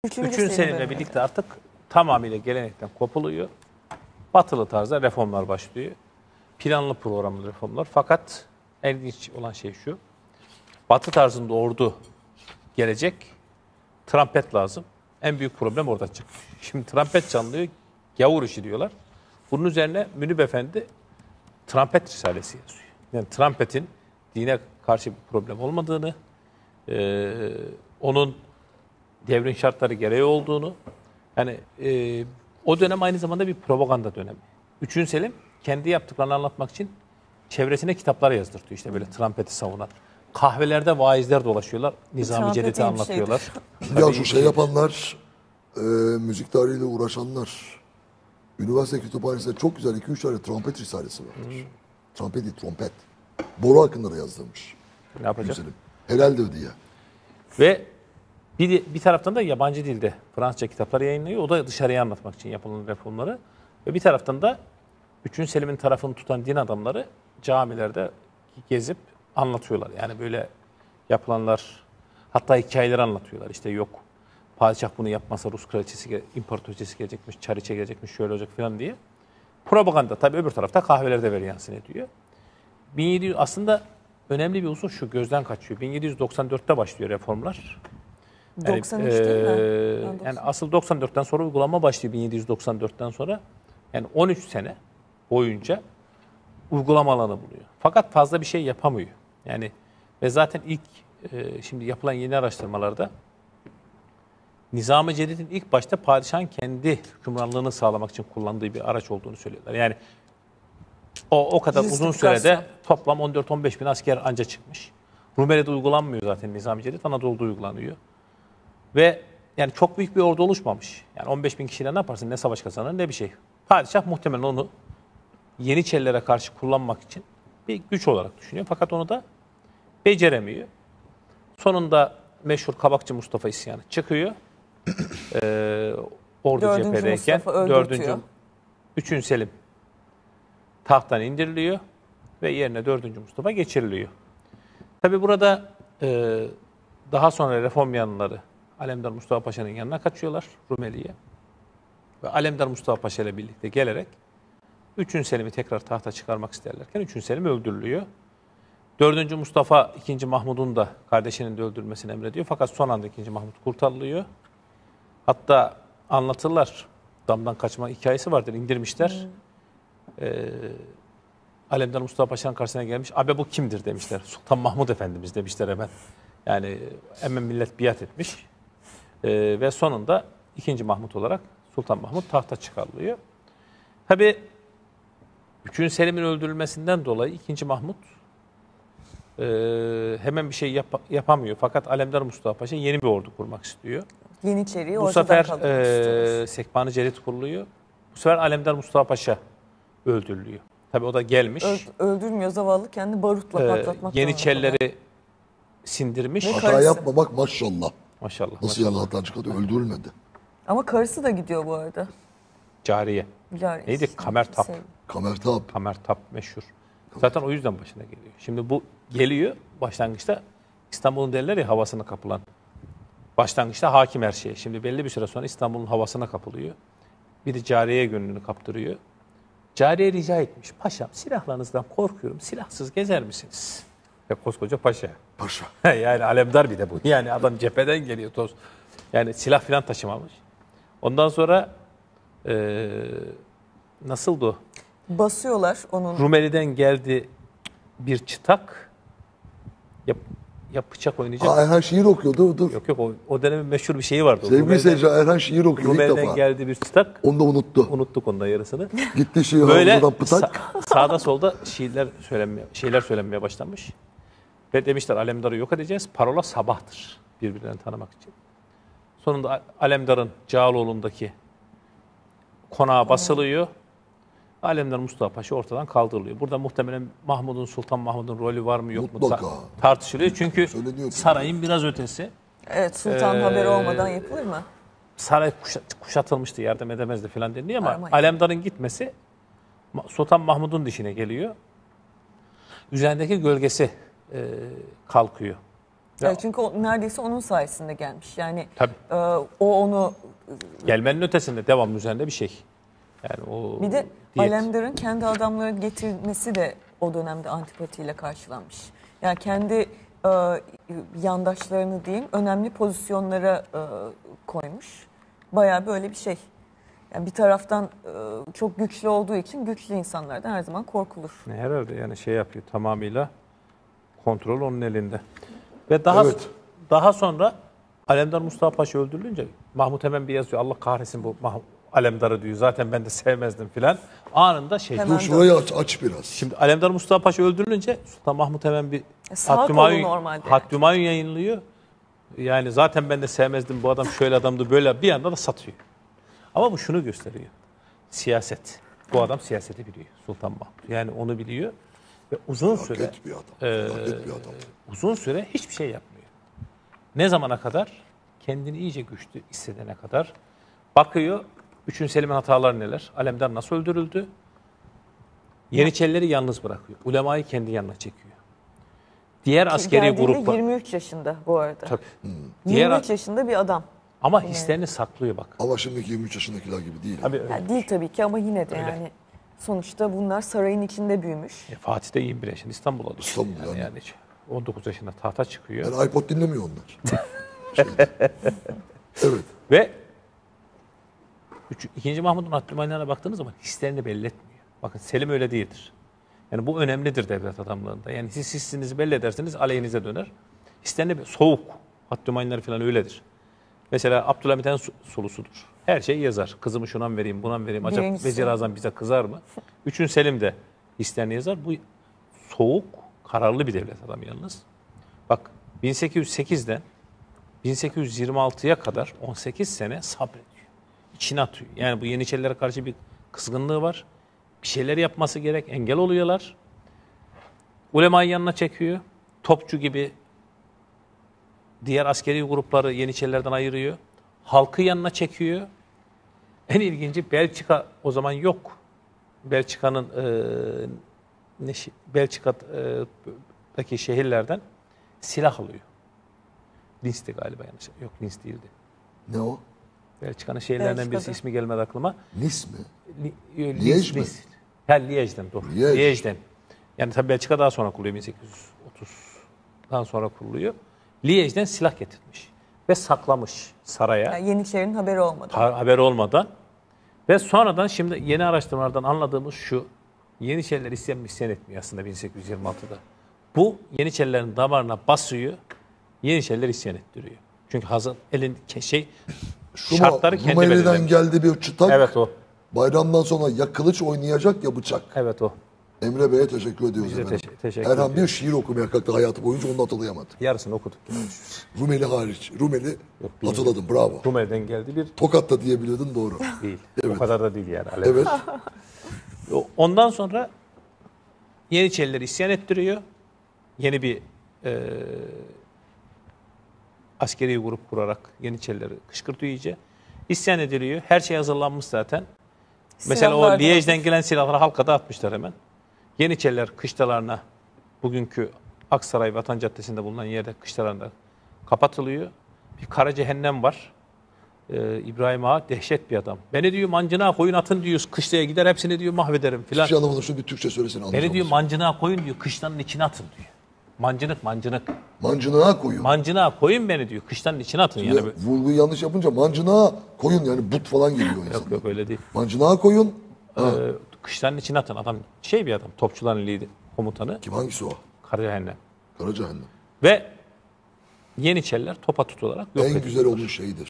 3. Selim'le birlikte artık tamamıyla gelenekten kopuluyor. Batılı tarzda reformlar başlıyor. Planlı programlı reformlar. Fakat ilginç olan şey şu. Batı tarzında ordu gelecek. Trompet lazım. En büyük problem orada çıkıyor. Şimdi trompet çalınıyor. Gavur işi diyorlar. Bunun üzerine Münib Efendi trompet risalesi yazıyor. Yani trompetin dine karşı bir problem olmadığını, onun devrin şartları gereği olduğunu, yani o dönem aynı zamanda bir propaganda dönemi. 3. Selim kendi yaptıklarını anlatmak için çevresine kitaplar yazdırtıyor. İşte böyle trompeti savunan. Kahvelerde vaizler dolaşıyorlar. Nizami Cedid'i anlatıyorlar. Ya şu şey yapanlar, müzik tarihiyle uğraşanlar, üniversite kütüphanesinde çok güzel 2-3 tane trompet risalesi vardır. Trompet değil, trompet. Boru hakkında da yazdırmış. Ne yapacak? Güzelim. Helaldir diye. Ve bir taraftan da yabancı dilde Fransızca kitaplar yayınlıyor. O da dışarıya anlatmak için yapılan reformları. Ve bir taraftan da 3. Selim'in tarafını tutan din adamları camilerde gezip anlatıyorlar. Yani böyle yapılanlar, hatta hikayeleri anlatıyorlar. İşte yok padişah bunu yapmasa Rus kraliçesi, imparatoriçesi gelecekmiş, çariçe gelecekmiş, şöyle olacak falan diye. Propaganda tabii öbür tarafta kahvelerde veryansın ediyor. 1700 aslında önemli bir husus şu, gözden kaçıyor. 1794'te başlıyor reformlar. Yani, 93 değil mi? Yani asıl 94'ten sonra uygulama başlıyor 1794'ten sonra. Yani 13 sene boyunca uygulama alanı buluyor. Fakat fazla bir şey yapamıyor. Yani ve zaten ilk şimdi yapılan yeni araştırmalarda Nizam-ı Cedid'in ilk başta padişahın kendi hükümranlığını sağlamak için kullandığı bir araç olduğunu söylüyorlar. Yani o kadar uzun sürede toplam 14-15 bin asker anca çıkmış. Rumeli'de uygulanmıyor zaten Nizam-ı Cedid, Anadolu'da uygulanıyor. Ve yani çok büyük bir ordu oluşmamış. Yani 15 bin kişiyle ne yaparsın, ne savaş kazanır ne bir şey. Padişah muhtemelen onu Yeniçerilere karşı kullanmak için bir güç olarak düşünüyor. Fakat onu da beceremiyor. Sonunda meşhur Kabakçı Mustafa isyanı çıkıyor. Ordu cephedeyken 3. Selim tahttan indiriliyor ve yerine 4. Mustafa geçiriliyor. Tabi burada daha sonra reform yanlıları Alemdar Mustafa Paşa'nın yanına kaçıyorlar Rumeli'ye. Ve Alemdar Mustafa Paşa ile birlikte gelerek 3. Selim'i tekrar tahta çıkarmak isterlerken 3. Selim öldürülüyor. 4. Mustafa 2. Mahmud'un da kardeşinin de öldürülmesini emrediyor. Fakat son anda 2. Mahmud kurtarılıyor. Hatta anlatırlar. Damdan kaçma hikayesi vardır. İndirmişler. Alemdar Mustafa Paşa'nın karşısına gelmiş. Abi bu kimdir demişler. Sultan Mahmud Efendimiz demişler hemen. Yani hemen millet biat etmiş. Ve sonunda 2. Mahmud olarak Sultan Mahmud tahta çıkarılıyor. Tabi 3. Selim'in öldürülmesinden dolayı 2. Mahmud hemen bir şey yapamıyor. Fakat Alemdar Mustafa Paşa yeni bir ordu kurmak istiyor. Yeniçeriyi bu sefer Sekban-ı Celid kuruluyor. Bu sefer Alemdar Mustafa Paşa öldürülüyor. Tabii o da gelmiş. Öldürmüyor zavallı, kendi barutla patlatmak. Yeniçerileri sindirmiş. Hata yapmamak maşallah. Maşallah. Nasıl yani hata çıkardı? Öldürülmedi. Ama karısı da gidiyor bu arada. Cariye. Neydi? Kamertap. Kamertap. Kamertap meşhur. Zaten o yüzden başına geliyor. Şimdi bu geliyor başlangıçta, İstanbul'un derler ya havasına kapılan. Başlangıçta hakim her şeye. Şimdi belli bir süre sonra İstanbul'un havasına kapılıyor. Bir de cariyeye gönlünü kaptırıyor. Cariye rica etmiş. Paşam silahlarınızdan korkuyorum. Silahsız gezer misiniz? Ve koskoca paşa. Paşa. Yani alemdar bir de bu. Yani adam cepheden geliyor toz. Yani silah falan taşımamış. Ondan sonra nasıldı o? Basıyorlar onun. Rumeli'den geldi bir çıtak. Ya bıçak oynayacak. Erhan şiir okuyordu. Dur. Yok o dönemin meşhur bir şeyi vardı. Sevgili seyirci Erhan şiir okuyor ilk defa. Rumeli'den geldi bir çıtak. Onu da unuttu. Unuttuk onun da yarısını. Gitti şiir böyle havuzundan pıtak. Sağda solda şeyler söylenmeye başlamış. Ve demişler Alemdar'ı yok edeceğiz. Parola sabahtır. Birbirlerini tanımak için. Sonunda Alemdar'ın Cağaloğlu'ndaki konağa basılıyor. Alemdar Mustafa Paşa ortadan kaldırılıyor. Burada muhtemelen Sultan Mahmud'un rolü var mı yok mu tartışılıyor. Çünkü sarayın biraz ötesi. Evet, sultan haberi olmadan yapılır mı? Saray kuşatılmıştı, yardım edemezdi falan deniliyor ama Alemdar'ın gitmesi Sultan Mahmud'un dişine geliyor. Üzerindeki gölgesi kalkıyor. Ya- Çünkü neredeyse onun sayesinde gelmiş. Yani Tabii. o onu Gelmenin ötesinde devamlı üzerinde bir şey. Yani o bir de diyet. Alemdar'ın kendi adamları getirmesi de o dönemde antipatiyle karşılanmış. Yani kendi yandaşlarını diyeyim önemli pozisyonlara koymuş. Bayağı böyle bir şey. Yani bir taraftan çok güçlü olduğu için güçlü insanlardan her zaman korkulur. Herhalde yani şey yapıyor tamamıyla kontrol onun elinde. Ve daha Evet. daha sonra Alemdar Mustafa Paşa öldürülünce Mahmut hemen bir yazıyor. Allah kahretsin bu Alemdar'ı diyor. Zaten ben de sevmezdim filan. Anında şey. Hemen Dur şurayı aç biraz. Şimdi Alemdar Mustafa Paşa öldürülünce Sultan Mahmut hemen bir sağ Hakkı kolu Mayun- normalde. Hakkı Mayun yayınlıyor. Yani zaten ben de sevmezdim bu adam şöyle adamdı böyle bir anda da satıyor. Ama bu şunu gösteriyor. Siyaset. Bu adam siyaseti biliyor Sultan Mahmut. Yani onu biliyor ve uzun süre Felaket bir adam. Felaket bir adam. uzun süre hiçbir şey yapmıyor. Ne zamana kadar? Kendini iyice güçlü hissedene kadar. Bakıyor 3. Selim'in hataları neler? Alemdar nasıl öldürüldü? Yeniçerileri yalnız bırakıyor. Ulemayı kendi yanına çekiyor. Diğer askeri Geldiğinde gruplar. 23 yaşında bu arada. Tabii. Diğer 23 yaşında bir adam. ama hislerini saklıyor bak. Ama şimdiki 23 yaşındakiler gibi değil. Tabii öyle. Yani değil tabii ki ama yine de Öyle. yani sonuçta bunlar sarayın içinde büyümüş. Fatih de 21 yaşında İstanbul'a düşüyor. İstanbul yani. 19 yaşında tahta çıkıyor. Yani iPod dinlemiyor onlar. Evet. Ve 2. Mahmud'un Abdülmann'a baktığınız zaman hislerini belli etmiyor. Bakın Selim öyle değildir. Yani bu önemlidir devlet adamlığında. Yani siz hissinizi belli ederseniz aleyhinize döner. Hislerini soğuk. Abdülmann'lar falan öyledir. Mesela Abdülhamit en sulusudur. Her şeyi yazar. Kızımı şuna mı vereyim, buna mı vereyim? Acaba Birincisi. Vezir Azam bize kızar mı? 3. Selim de hislerini yazar. Bu soğuk, kararlı bir devlet adamı yalnız. Bak 1808'den 1826'ya kadar 18 sene sabrediyor. İçine atıyor. Yani bu Yeniçerilere karşı bir kızgınlığı var. Bir şeyler yapması gerek. Engel oluyorlar. Ulemayı yanına çekiyor. Topçu gibi diğer askeri grupları Yeniçerilerden ayırıyor. Halkı yanına çekiyor. En ilginci Belçika o zaman yok. Belçika'nın Belçika'daki şehirlerden silah alıyor. Linz'ti galiba yanlış. Yok Linz değildi. Ne o? Belçika'nın şehirlerinden birisi Belçika'da. ismi gelmedi aklıma. Nis mi? Liège mi? Ha Liège'den doğru. Liège. Liège'den. Yani tabii Belçika daha sonra kuruluyor. 1830'dan sonra kuruluyor. Liège'den silah getirmiş. Ve saklamış saraya. Yani Yeniçeri'nin haberi olmadı. Haber olmadan. Ve sonradan şimdi yeni araştırmalardan anladığımız şu. Yeniçeriler isyan etmiyor aslında 1826'da. Bu Yeniçerilerin damarına basıyor. Yeniçeriler isyan ettiriyor. Çünkü hazır elin şartları kendi Rumeli'den belirlemiş. geldi bir çıtak. Evet o. Bayramdan sonra ya kılıç oynayacak ya bıçak. Evet o. Emre Bey'e teşekkür ediyoruz Biz de efendim. teşekkür Erhan ediyoruz. bir şiir okumaya kalktı hayatı boyunca onu hatırlayamadı. Yarısını okuduk. Rumeli hariç. Rumeli bilmiyorum. hatırladım bravo. Rumeli'den geldi bir Tokat'ta diyebilirdin doğru. değil. Evet. O kadar da değil yani. Evet. Ondan sonra Yeniçerileri isyan ettiriyor. Yeni bir askeri grup kurarak Yeniçerileri kışkırtıyor iyice. İsyan ediliyor. Her şey hazırlanmış zaten. Mesela o Silahlar da Liège'den hazır. gelen silahları halka dağıtmışlar hemen. Yeniçeriler kışlalarına bugünkü Aksaray Vatan Caddesi'nde bulunan yerde kışlalarında kapatılıyor. Bir kara cehennem var. İbrahim Ağa dehşet bir adam. Beni diyor mancınığa koyun atın diyor kışlaya gider hepsini diyor mahvederim Hiçbir filan. şey anlamadım. Şunu bir Türkçe söylesene Beni anlayacağım. diyor mancınığa koyun diyor kışlanın içine atın diyor. Mancınık. Mancınığa koyun. Mancınığa koyun beni diyor. Kışlanın içine atın yani. Böyle. Vurguyu yanlış yapınca mancınığa koyun yani but falan geliyor insan. Yok yok öyle değil. Mancınığa koyun. Kışlanın içine atın. Adam şey bir adam. Topçuların lideri, komutanı. Kim hangisi o? Karacahennem. Kara cehennem. Ve Yeniçeriler topa tutularak yok En ediliyor. güzel onun şeyidir.